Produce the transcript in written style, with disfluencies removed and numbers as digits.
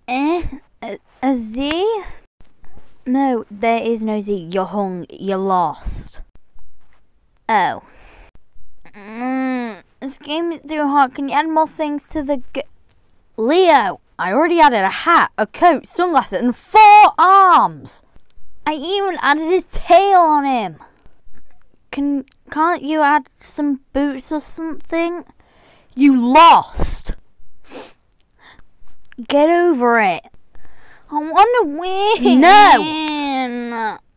A Z? No, there is no Z. You're hung. You're lost. Oh. This game is too hard. Can you add more things to the Leo, I already added a hat, a coat, sunglasses, and 4 arms. I even added a tail on him. Can't you add some boots or something? You lost. Get over it. I want to win. No.